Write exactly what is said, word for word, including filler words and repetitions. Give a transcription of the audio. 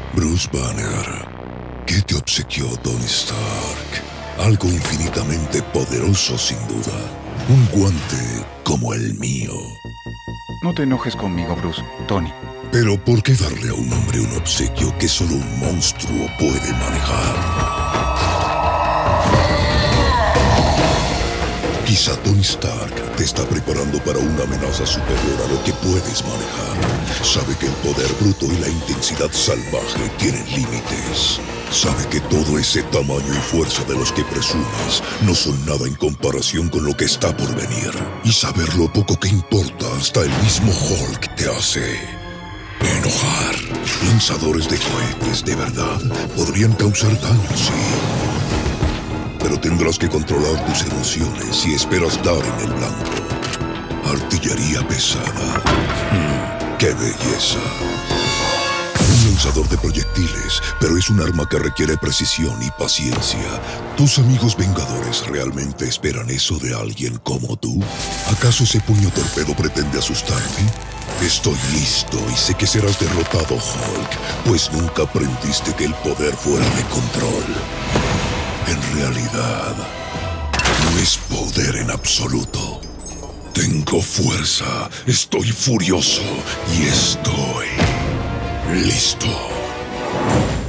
Bruce Banner, ¿qué te obsequió Tony Stark? Algo infinitamente poderoso, sin duda. Un guante como el mío. No te enojes conmigo, Bruce. Tony. Pero ¿por qué darle a un hombre un obsequio que solo un monstruo puede manejar? Quizá Tony Stark te está preparando para una amenaza superior a lo que puedes manejar. Sabe que el poder bruto y la intensidad salvaje tienen límites. Sabe que todo ese tamaño y fuerza de los que presumes no son nada en comparación con lo que está por venir. Y saber lo poco que importa hasta el mismo Hulk te hace enojar. Lanzadores de cohetes de verdad podrían causar daño, sí. Pero tendrás que controlar tus emociones si esperas dar en el blanco. Artillería pesada. Mm, ¡Qué belleza! Un lanzador de proyectiles, pero es un arma que requiere precisión y paciencia. ¿Tus amigos Vengadores realmente esperan eso de alguien como tú? ¿Acaso ese puño torpedo pretende asustarme? Estoy listo y sé que serás derrotado, Hulk, pues nunca aprendiste que el poder fuera de control. En realidad, no es poder en absoluto. Tengo fuerza, estoy furioso y estoy listo.